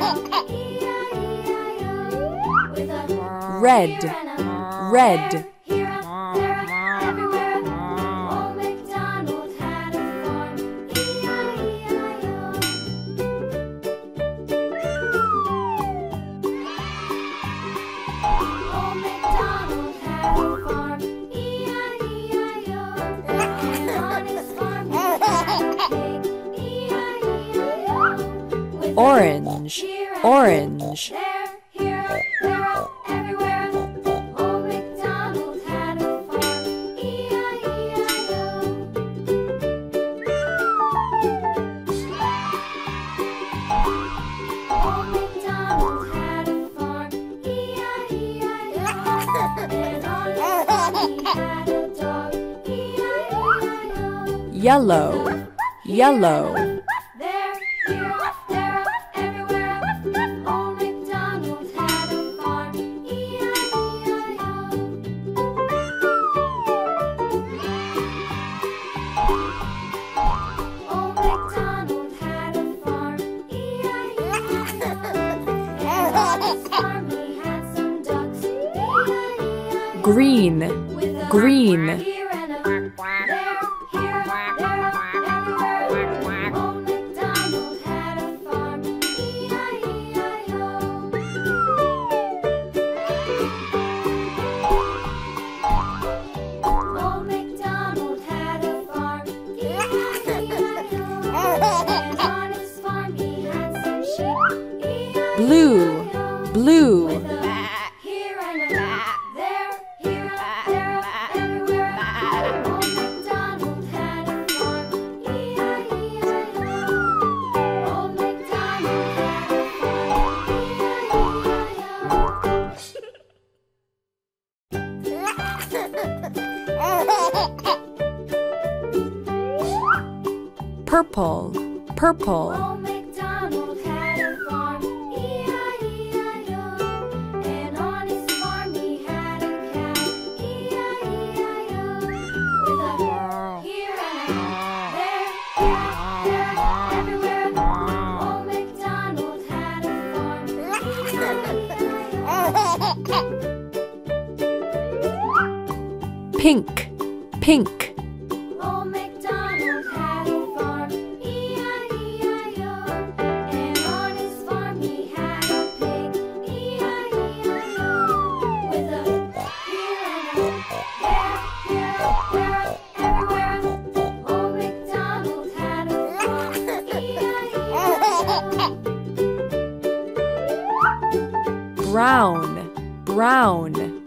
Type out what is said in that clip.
Red, red. Orange, orange. Yellow, yellow. Green, green. Blue, blue. Purple, purple. Old MacDonald had a farm, E-I-E-I-O. And on his farm he had a cow, E-I-E-I-O. With a here and a there, everywhere. Old MacDonald had a farm, E-I-E-I-O. Pink, pink. Old MacDonald had a farm, E-I-E-I-O. And on his farm he had a pig, E-I-E-I-O. With a here and a there, everywhere. Old MacDonald had a farm, E-I-E-I-O. Brown, brown.